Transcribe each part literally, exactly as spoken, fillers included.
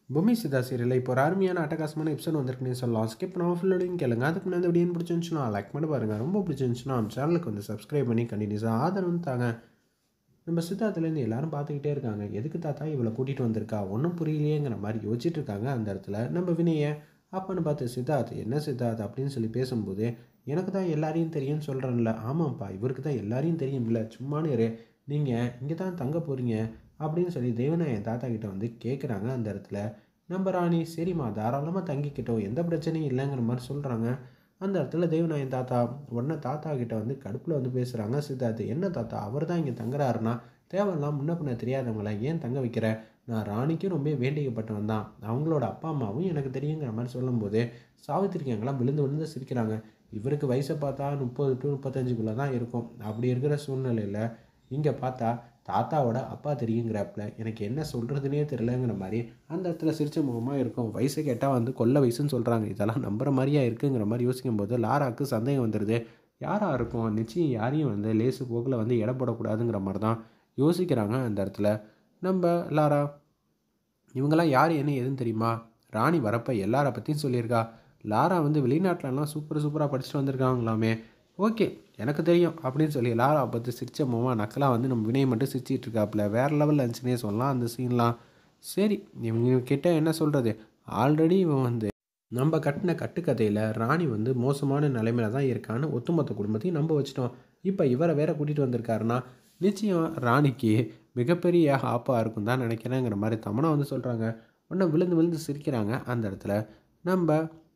பொம்மி சிதா சீரியலில் இப்போ ஒரு அருமையான அட்டகாசமான எபிசோட் வந்திருக்குன்னு சொல்லலாம். ஸ்கிப் பண்ணாமல் ஃபுல்லோடையும் கேளுங்க. அதுக்கு முன்னாடி வீடியோ பிடிச்சிருந்துச்சுன்னா லைக் பண்ணி பாருங்கள். ரொம்ப பிடிச்சிருந்துச்சுன்னா நம்ம சேனலுக்கு வந்து சப்ஸ்கிரைப் பண்ணி கண்டினியூஸாக ஆதரவு தாங்க. நம்ம சித்தார்த்துலேருந்து எல்லாரும் பார்த்துக்கிட்டே இருக்காங்க. எதுக்கு தாத்தா இவளை கூட்டிகிட்டு வந்திருக்கா, ஒன்றும் புரியலையேங்கிற மாதிரி யோசிச்சுட்டு இருக்காங்க. அந்த இடத்துல நம்ம வினையை அப்பன்னு பார்த்து சித்தார்த் என்ன சித்தார்த் அப்படின்னு சொல்லி பேசும்போது, எனக்கு தான் எல்லாரையும் தெரியும்னு சொல்கிறேன்ல. ஆமாம்ப்பா, இவருக்கு தான் எல்லாரையும் தெரியும்ல, சும்மானு இரு, நீங்கள் இங்கே தான் தங்க போகிறீங்க அப்படின்னு சொல்லி தேவநாயன் தாத்தா கிட்ட வந்து கேட்குறாங்க. அந்த இடத்துல நம்ம ராணி சரிம்மா தாராளமாக தங்கிக்கிட்டோம், எந்த பிரச்சனையும் இல்லைங்கிற மாதிரி சொல்கிறாங்க. அந்த இடத்துல தேவநாயன் தாத்தா உடனே தாத்தா கிட்ட வந்து கடுப்பில் வந்து பேசுகிறாங்க. சித்தார்த்து என்ன தாத்தா அவர் தான் இங்கே தங்குறாருன்னா தேவையில்லாம் முன்ன பின்ன தெரியாதவங்கள ஏன் தங்க வைக்கிற, நான் ராணிக்கும் ரொம்ப வேண்டிக்கப்பட்டவன் தான், அவங்களோட அப்பா அம்மாவும் எனக்கு தெரியுங்கிற மாதிரி சொல்லும்போது சாவித்திரிக்காங்களாம் விழுந்து விழுந்து சிரிக்கிறாங்க. இவருக்கு வயசை பார்த்தா முப்பது டு முப்பத்தஞ்சுக்குள்ளே தான் இருக்கும். அப்படி இருக்கிற சூழ்நிலையில் இங்கே பார்த்தா தாத்தாவோட அப்பா தெரியுங்கிறப்பல எனக்கு என்ன சொல்கிறதுனே தெரியலங்கிற மாதிரி அந்த இடத்துல சிரிச்ச முகமாக இருக்கும். வயசு கேட்டால் வந்து கொல்ல வயசுன்னு சொல்கிறாங்க, இதெல்லாம் நம்புற மாதிரியா இருக்குங்கிற மாதிரி யோசிக்கும் போது லாராவுக்கு சந்தேகம் வந்துடுது. யாராக இருக்கும், நிச்சயம் யாரையும் வந்து லேசு போக்கில் வந்து எடை போடக்கூடாதுங்கிற மாதிரி தான் யோசிக்கிறாங்க. அந்த இடத்துல நம்ம லாரா இவங்கெல்லாம் யார் என்ன எதுன்னு தெரியுமா, ராணி வரப்போ எல்லாரை பற்றியும் சொல்லியிருக்கா. லாரா வந்து வெளிநாட்டிலலாம் சூப்பர் சூப்பராக படிச்சுட்டு வந்திருக்காங்களாமே. ஓகே எனக்கு தெரியும் அப்படின்னு சொல்லி லாரா பற்றி சிரிச்ச மூமா நக்கலாக வந்து நம்ம வினய் மட்டும் சிரிச்சிட்டு இருக்காப்புல. வேறு லெவலில் இருந்துச்சுன்னே சொல்லலாம் அந்த சீன்லாம். சரி இவங்க கிட்ட என்ன சொல்கிறது, ஆல்ரெடி இவன் வந்து நம்ம கட்டின கட்டுக்கதையில் ராணி வந்து மோசமான நிலைமையில தான் இருக்கான்னு ஒட்டுமொத்த குடும்பத்தையும் நம்ப வச்சிட்டோம். இப்போ இவரை வேற கூட்டிகிட்டு வந்திருக்காருன்னா நிச்சயம் ராணிக்கு மிகப்பெரிய ஆப்பாக இருக்கும் தான் நினைக்கிறேங்கிற மாதிரி தமனா வந்து சொல்கிறாங்க. உடனே விழுந்து விழுந்து சிரிக்கிறாங்க. அந்த இடத்துல நம்ம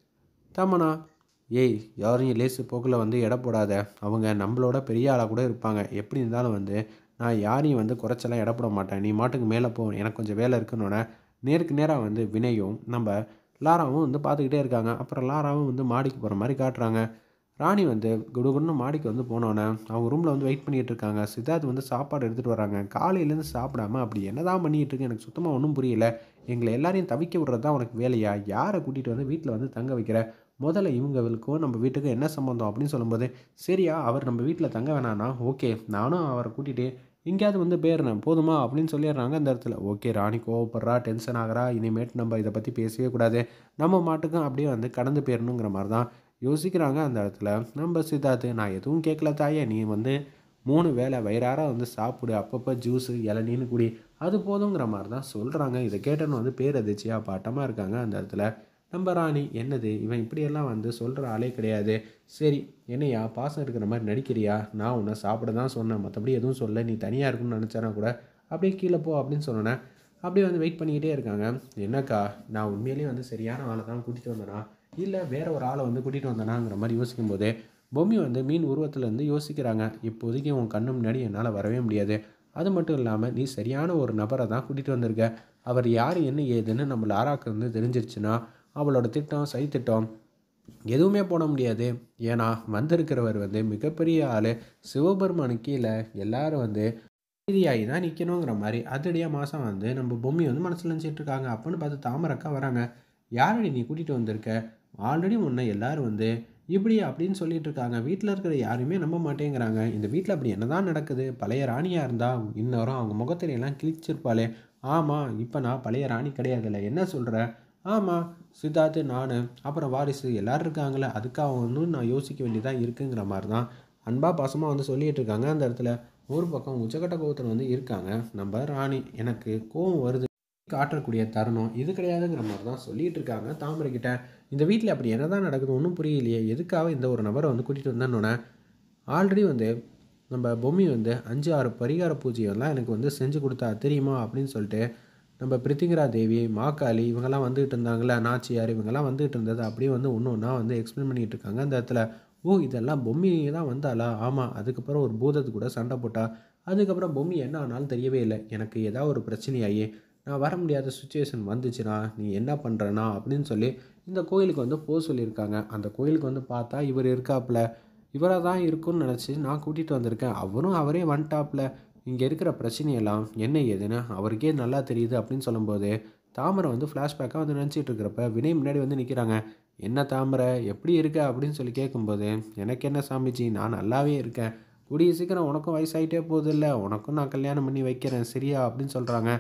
தமனா ஏய் யாரையும் லேசு போக்கில் வந்து எடை போடாத, அவங்க நம்மளோட பெரிய ஆளாக கூட இருப்பாங்க, எப்படி இருந்தாலும் வந்து நான் யாரையும் வந்து குறைச்சலாம் எடை போட மாட்டேன், நீ மாட்டுக்கு மேலே போ, எனக்கு கொஞ்சம் வேலை இருக்குன்னொன்னே நேருக்கு நேராக வந்து வினையும் நம்ம லாராவும் வந்து பார்த்துக்கிட்டே இருக்காங்க. அப்புறம் லாராவும் வந்து மாடிக்கு போகிற மாதிரி காட்டுறாங்க. ராணி வந்து குடுகுடுன்னு மாடிக்கு வந்து போனோன்னே அவங்க ரூமில் வந்து வெயிட் பண்ணிகிட்டு இருக்காங்க. சித்தார்த் வந்து சாப்பாடு எடுத்துகிட்டு வராங்க. காலையிலேருந்து சாப்பிடாம அப்படி என்ன தான் பண்ணிகிட்டு இருக்கு எனக்கு சுத்தமாக ஒன்றும் புரியல. எங்களை எல்லாரையும் தவிக்க விடுறது தான் உனக்கு வேலையா, யாரை கூட்டிகிட்டு வந்து வீட்டில் வந்து தங்க வைக்கிற, முதல்ல இவங்களுக்கும் நம்ம வீட்டுக்கும் என்ன சம்மந்தம் அப்படின்னு சொல்லும்போது, சரியா அவர் நம்ம வீட்டில் தங்க வேணான்னா ஓகே நானும் அவரை கூட்டிகிட்டு எங்கேயாவது வந்து போயிடுறேன் போதுமா அப்படின்னு சொல்லிடுறாங்க. அந்த இடத்துல ஓகே ராணி கோவப்படுறா, டென்ஷன் ஆகிறா, இனிமேட்டு நம்ம இதை பற்றி பேசவே கூடாது, நம்ம மாட்டுக்கும் அப்படியே வந்து கடந்து போயிடணுங்கிற மாதிரி தான் யோசிக்கிறாங்க. அந்த இடத்துல நம்ம சித்தார்த்து நான் எதுவும் கேட்கல தாயே, நீ வந்து மூணு வேளை வயிறார வந்து சாப்பிடு, அப்பப்போ ஜூஸு இளநீன்னு குடி, அது போதுங்கிற மாதிரி தான் சொல்கிறாங்க. இதை கேட்டோன்னு வந்து பேரதிர்ச்சியாக பாட்டமாக இருக்காங்க. அந்த இடத்துல நம்ம ராணி என்னது இவன் இப்படியெல்லாம் வந்து சொல்கிற ஆளே கிடையாது, சரி என்னையா பாசம் இருக்கிற மாதிரி நடிக்கிறியா, நான் உன்னை சாப்பிட தான் சொன்னேன், மற்றபடி எதுவும் சொல்ல, நீ தனியாக இருக்குன்னு நினச்சானா கூட அப்படியே கீழே போ அப்படின்னு சொன்னேன். அப்படியே வந்து வெயிட் பண்ணிக்கிட்டே இருக்காங்க. என்னக்கா நான் உண்மையிலேயே வந்து சரியான ஆளை தான் கூட்டிகிட்டு வந்தேனா இல்லை வேற ஒரு ஆளை வந்து கூட்டிகிட்டு வந்தேனாங்கிற மாதிரி யோசிக்கும் போதே பொம்மி வந்து மீன் உருவத்துலேருந்து யோசிக்கிறாங்க. இப்போதைக்கு உன் கண்ணு முன்னாடி என்னால் வரவே முடியாது, அது மட்டும் இல்லாமல் நீ சரியான ஒரு நபரை தான் கூட்டிகிட்டு வந்திருக்க, அவர் யார் என்ன ஏதுன்னு நம்ம லாராக்கு வந்து தெரிஞ்சிருச்சுன்னா அவளோட திட்டம் சை திட்டம் எதுவுமே போட முடியாது. ஏன்னா வந்திருக்கிறவர் வந்து மிகப்பெரிய ஆள், சிவபெருமானு கீழே எல்லாரும் வந்து நீதியாகி தான் நிற்கணுங்கிற மாதிரி அதிரடியாக மாதம் வந்து நம்ம பொம்மி வந்து மனசில் நினச்சிட்டு இருக்காங்க. அப்போன்னு பார்த்து தாமரக்கா வராங்க. யாரடி நீ கூட்டிகிட்டு வந்திருக்க, ஆல்ரெடி முன்ன எல்லாரும் வந்து இப்படி அப்படின்னு சொல்லிட்டு இருக்காங்க, வீட்டில் இருக்கிற யாருமே நம்ப மாட்டேங்கிறாங்க, இந்த வீட்டில் அப்படி என்ன தான் நடக்குது, பழைய ராணியாக இருந்தால் இன்னொரும் அவங்க முகத்திலையெல்லாம் கிழிச்சிருப்பாளே. ஆமாம் இப்போ நான் பழைய ராணி கிடையாதுல்ல, என்ன சொல்கிற, ஆமாம் சித்தார்த்து நான் அப்புறம் வாரிசு எல்லோரும் இருக்காங்களே, அதுக்காக வந்து நான் யோசிக்க வேண்டியதாக இருக்குங்கிற மாதிரி தான் அன்பா பாசமாக வந்து சொல்லிகிட்டு இருக்காங்க. அந்த இடத்துல ஒரு பக்கம் உச்சக்கட்ட கோவத்தில் வந்து இருக்காங்க நம்ம ராணி. எனக்கு கோவம் வருது காட்டக்கூடிய தருணம் இது கிடையாதுங்கிற மாதிரி தான் சொல்லிட்டு இருக்காங்க தாமரை கிட்ட. இந்த வீட்டில் அப்படி என்ன தான் நடக்குது ஒன்றும் புரியலையே, எதுக்காக இந்த ஒரு நபரை வந்து கூட்டிகிட்டு வந்தேன்னொன்னே ஆல்ரெடி வந்து நம்ம பொம்மி வந்து அஞ்சு ஆறு பரிகார பூஜையெல்லாம் எனக்கு வந்து செஞ்சு கொடுத்தா தெரியுமா அப்படின்னு சொல்லிட்டு நம்ம பிரித்திங்கரா தேவி மாக்காளி இவங்கெல்லாம் வந்துகிட்டு இருந்தாங்களே, நாச்சியார் இவங்கெல்லாம் வந்துகிட்டு இருந்தது அப்படியே வந்து ஒன்று ஒன்றா வந்து எக்ஸ்பிளைன் பண்ணிகிட்டு இருக்காங்க. அந்த இடத்துல ஓ இதெல்லாம் பொம்மி தான் வந்தாளா, ஆமாம் அதுக்கப்புறம் ஒரு பூதத்து கூட சண்டை போட்டா, அதுக்கப்புறம் பொம்மி என்ன ஆனாலும் தெரியவே இல்லை, எனக்கு ஏதாவது ஒரு பிரச்சனையாகி நான் வர முடியாத சுச்சுவேஷன் வந்துச்சுன்னா நீ என்ன பண்ணுறனா அப்படின்னு சொல்லி இந்த கோயிலுக்கு வந்து போக சொல்லியிருக்காங்க. அந்த கோயிலுக்கு வந்து பார்த்தா இவர் இருக்காப்புல, இவராக தான் இருக்கும்னு நினச்சி நான் கூட்டிகிட்டு வந்திருக்கேன், அவரும் அவரே வந்துட்டாப்புல, இங்கே இருக்கிற பிரச்சனையெல்லாம் என்ன ஏதுன்னு அவருக்கே நல்லா தெரியுது அப்படின்னு சொல்லும்போது தாமரை வந்து ஃப்ளாஷ்பேக்காக வந்து நினச்சிட்டு இருக்கிறப்ப வினய் முன்னாடி வந்து நிற்கிறாங்க. என்ன தாமரை எப்படி இருக்க அப்படின்னு சொல்லி கேட்கும்போது, எனக்கு என்ன சாமிஜி நான் நல்லாவே இருக்கேன், கூடிய சீக்கிரம் உனக்கும் வயசாகிட்டே போகுது இல்லை, உனக்கும் நான் கல்யாணம் பண்ணி வைக்கிறேன் சரியா அப்படின்னு சொல்கிறாங்க.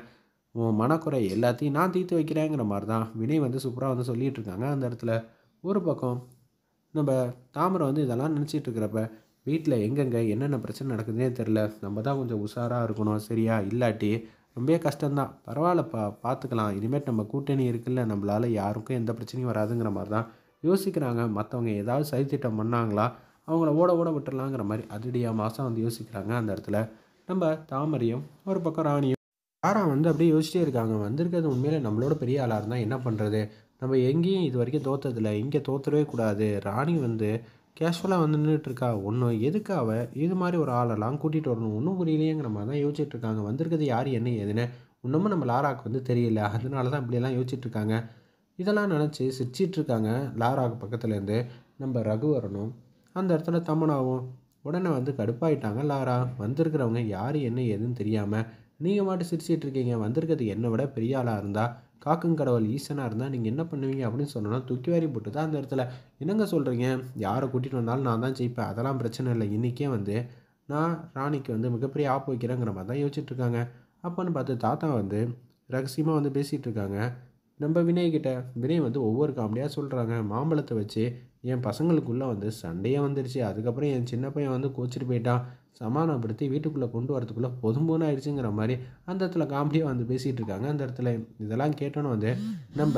உன் மனக்குறை எல்லாத்தையும் நான் தீர்த்து வைக்கிறேங்கிற மாதிரி தான் வினய் வந்து சூப்பராக வந்து சொல்லிகிட்டு இருக்காங்க அந்த இடத்துல. ஒரு பக்கம் நம்ம தாமரை வந்து இதெல்லாம் நினச்சிட்டு இருக்கிறப்ப வீட்டில் எங்கெங்கே என்னென்ன பிரச்சனை நடக்குதுன்னே தெரில. நம்ம தான் கொஞ்சம் உஷாராக இருக்கணும் சரியா, இல்லாட்டி ரொம்பவே கஷ்டம்தான். பரவாயில்லப்பா பார்த்துக்கலாம், இனிமேட்டு நம்ம கூட்டணி இருக்குல்ல, நம்மளால் யாருக்கும் எந்த பிரச்சனையும் வராதுங்கிற மாதிரி தான் யோசிக்கிறாங்க. மற்றவங்க ஏதாவது சதித்திட்டம் பண்ணாங்களா அவங்கள ஓட ஓட விட்டுறலாங்கிற மாதிரி அதிரடியாக மாதம் வந்து யோசிக்கிறாங்க அந்த இடத்துல. நம்ம தாமரையும் ஒரு பக்கம் ராணியும் தாரா வந்து அப்படியே யோசிச்சிட்டே இருக்காங்க. வந்திருக்கிறது உண்மையிலே நம்மளோட பெரிய ஆளாக இருந்தால் என்ன பண்ணுறது, நம்ம எங்கேயும் இது வரைக்கும் தோத்ததில்ல, இங்கே தோத்துறவே கூடாது. ராணி வந்து கேஷுவலாக வந்து நின்றுட்டுருக்கா, ஒன்றும் எதுக்கு அவ இது மாதிரி ஒரு ஆளெல்லாம் கூட்டிகிட்டு வரணும் ஒன்றும் புரியலையேங்கிற மாதிரி தான் யோசிச்சுட்டு இருக்காங்க. வந்திருக்கிறது யார் என்ன ஏதுன்னு இன்னமும் நம்ம லாராவுக்கு வந்து தெரியல, அதனால தான் இப்படியெல்லாம் யோசிச்சுட்டு இருக்காங்க. இதெல்லாம் நினச்சி சிரிச்சிட்டு இருக்காங்க லாராவுக்கு பக்கத்துலேருந்து நம்ம ரகுவரனும் அந்த இடத்துல தமனாவும். உடனே வந்து கடுப்பாயிட்டாங்க லாரா. வந்திருக்கிறவங்க யார் என்ன ஏதுன்னு தெரியாமல் நீங்கள் மட்டும் சிரிச்சிட்டு இருக்கீங்க, வந்திருக்கிறது என்னை விட பெரிய ஆளாக இருந்தால், காக்கும் கடவுள் ஈசனாக இருந்தால் நீங்கள் என்ன பண்ணுவீங்க அப்படின்னு சொன்னோன்னா தூக்கி வாரி போட்டு தான் அந்த இடத்துல. என்னங்க சொல்கிறீங்க, யாரை கூட்டிகிட்டு வந்தாலும் நான் தான் ஜெயிப்பேன், அதெல்லாம் பிரச்சனை இல்லை, இன்றைக்கே வந்து நான் ராணிக்கு வந்து மிகப்பெரிய ஆப்பு வைக்கிறேங்கிற மாதிரி தான் யோசிச்சுட்டு இருக்காங்க. அப்போன்னு பார்த்து தாத்தா வந்து ரகசியமாக வந்து பேசிகிட்டு இருக்காங்க நம்ம வினய்கிட்ட. வினய் வந்து ஒவ்வொரு காமெடியாக சொல்கிறாங்க. மாம்பழத்தை வச்சு என் பசங்களுக்குள்ளே வந்து சண்டையே வந்துருச்சு, அதுக்கப்புறம் என் சின்ன பையன் வந்து கோச்சிட்டு போயிட்டான், சமாதானப்படுத்தி வீட்டுக்குள்ளே கொண்டு வரதுக்குள்ளே பொதும்போன்னு ஆயிடுச்சுங்கிற மாதிரி அந்த இடத்துல காமெடியாக வந்து பேசிகிட்டு இருக்காங்க அந்த இடத்துல. இதெல்லாம் கேட்டோன்னு வந்து நம்ம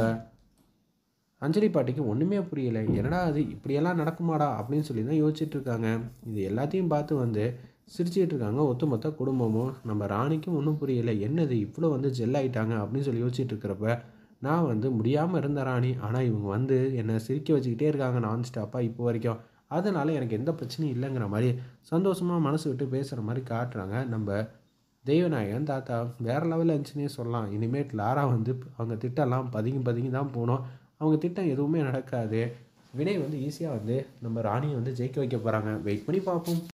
அஞ்சலி பாட்டிக்கு ஒன்றுமே புரியலை. என்னடா அது இப்படியெல்லாம் நடக்குமாடா அப்படின்னு சொல்லி தான் யோசிச்சுட்டு இருக்காங்க. இது எல்லாத்தையும் பார்த்து வந்து சிரிச்சிட்டு இருக்காங்க ஒட்டுமொத்த குடும்பமும். நம்ம ராணிக்கும் ஒன்றும் புரியலை, என்னது இவ்வளோ வந்து ஜெல் ஆகிட்டாங்க அப்படின்னு சொல்லி யோசிச்சுட்டு இருக்கிறப்ப நான் வந்து முடியாமல் இருந்த ராணி, ஆனால் இவங்க வந்து என்னை சிரிக்க வச்சுக்கிட்டே இருக்காங்க நான் ஸ்டாப்பாக இப்போ வரைக்கும், அதனால் எனக்கு எந்த பிரச்சனையும் இல்லைங்கிற மாதிரி சந்தோஷமாக மனசு விட்டு பேசுகிற மாதிரி காட்டுறாங்க நம்ம தெய்வநாயகன் தாத்தா. வேறு லெவலில் இருந்துச்சுன்னே சொல்லலாம். இனிமேட் லாரா வந்து அவங்க திட்டம்லாம் பதுங்கி பதுங்கி தான் போகணும், அவங்க திட்டம் எதுவுமே நடக்காது. வினய் வந்து ஈஸியாக வந்து நம்ம ராணியை வந்து ஜெயிக்க வைக்க போகிறாங்க. வெயிட் பண்ணி பார்ப்போம்.